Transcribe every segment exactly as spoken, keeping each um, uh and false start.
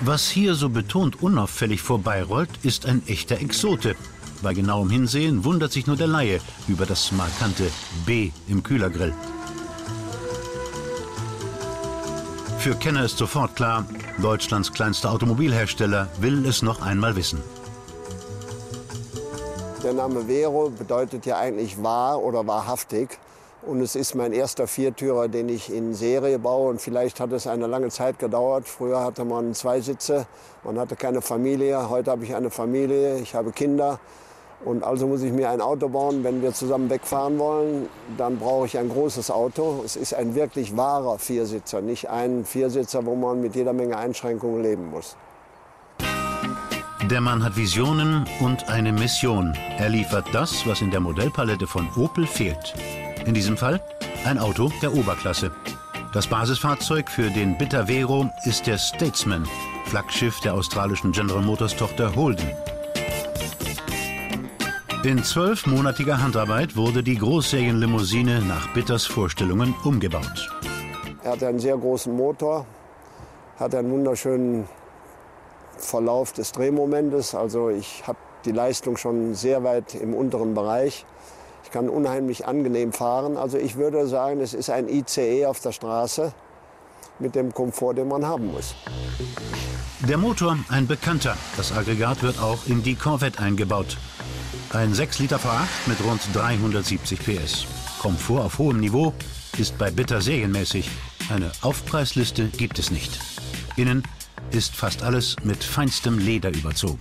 Was hier so betont unauffällig vorbeirollt, ist ein echter Exote. Bei genauem Hinsehen wundert sich nur der Laie über das markante B im Kühlergrill. Für Kenner ist sofort klar, Deutschlands kleinster Automobilhersteller will es noch einmal wissen. Der Name Vero bedeutet ja eigentlich wahr oder wahrhaftig. Und es ist mein erster Viertürer, den ich in Serie baue. Und vielleicht hat es eine lange Zeit gedauert. Früher hatte man zwei Sitze, man hatte keine Familie. Heute habe ich eine Familie, ich habe Kinder. Und also muss ich mir ein Auto bauen. Wenn wir zusammen wegfahren wollen, dann brauche ich ein großes Auto. Es ist ein wirklich wahrer Viersitzer, nicht ein Viersitzer, wo man mit jeder Menge Einschränkungen leben muss. Der Mann hat Visionen und eine Mission. Er liefert das, was in der Modellpalette von Opel fehlt. In diesem Fall ein Auto der Oberklasse. Das Basisfahrzeug für den Bitter Vero ist der Statesman, Flaggschiff der australischen General Motors Tochter Holden. In zwölfmonatiger Handarbeit wurde die Großserienlimousine nach Bitters Vorstellungen umgebaut. Er hat einen sehr großen Motor, hat einen wunderschönen Verlauf des Drehmomentes. Also ich habe die Leistung schon sehr weit im unteren Bereich. Ich kann unheimlich angenehm fahren. Also ich würde sagen, es ist ein I C E auf der Straße mit dem Komfort, den man haben muss. Der Motor ein bekannter. Das Aggregat wird auch in die Corvette eingebaut. Ein sechs Liter V acht mit rund dreihundertsiebzig P S. Komfort auf hohem Niveau ist bei Bitter serienmäßig. Eine Aufpreisliste gibt es nicht. Innen ist fast alles mit feinstem Leder überzogen.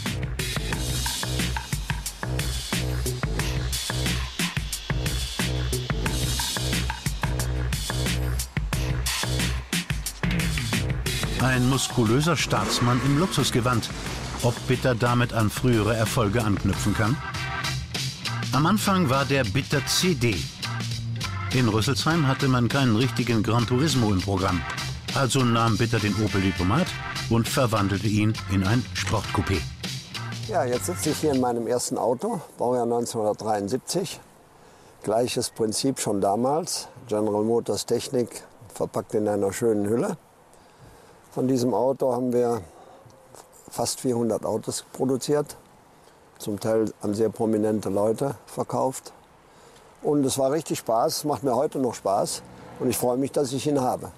Ein muskulöser Staatsmann im Luxusgewand. Ob Bitter damit an frühere Erfolge anknüpfen kann? Am Anfang war der Bitter C D. In Rüsselsheim hatte man keinen richtigen Gran Turismo im Programm. Also nahm Bitter den Opel Diplomat und verwandelte ihn in ein Sportcoupé. Ja, jetzt sitze ich hier in meinem ersten Auto, Baujahr neunzehnhundertdreiundsiebzig. Gleiches Prinzip schon damals. General Motors Technik, verpackt in einer schönen Hülle. Von diesem Auto haben wir fast vierhundert Autos produziert, zum Teil an sehr prominente Leute verkauft. Und es war richtig Spaß, es macht mir heute noch Spaß und ich freue mich, dass ich ihn habe.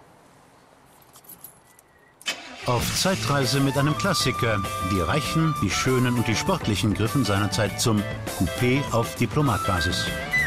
Auf Zeitreise mit einem Klassiker. Die Reichen, die Schönen und die Sportlichen griffen seinerzeit zum Coupé auf Diplomatbasis.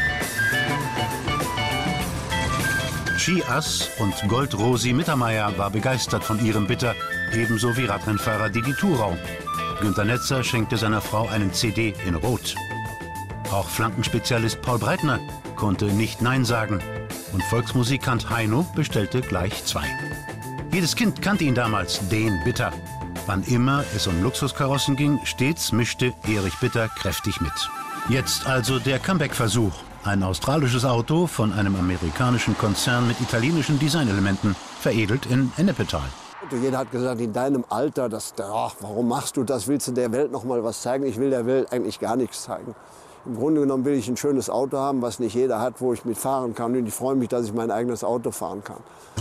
Ski-Ass und Gold-Rosi Mittermeier war begeistert von ihrem Bitter, ebenso wie Radrennfahrer Didi Thurau. Günter Netzer schenkte seiner Frau einen C D in Rot. Auch Flankenspezialist Paul Breitner konnte nicht Nein sagen. Und Volksmusikant Heino bestellte gleich zwei. Jedes Kind kannte ihn damals, den Bitter. Wann immer es um Luxuskarossen ging, stets mischte Erich Bitter kräftig mit. Jetzt also der Comeback-Versuch. Ein australisches Auto von einem amerikanischen Konzern mit italienischen Designelementen, veredelt in Ennepetal. Jeder hat gesagt, in deinem Alter, das, ach, warum machst du das? Willst du der Welt noch mal was zeigen? Ich will der Welt eigentlich gar nichts zeigen. Im Grunde genommen will ich ein schönes Auto haben, was nicht jeder hat, wo ich mitfahren kann. Und ich freue mich, dass ich mein eigenes Auto fahren kann.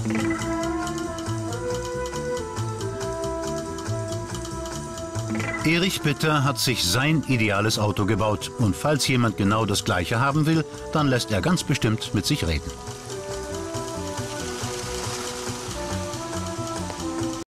Erich Bitter hat sich sein ideales Auto gebaut. Und falls jemand genau das Gleiche haben will, dann lässt er ganz bestimmt mit sich reden.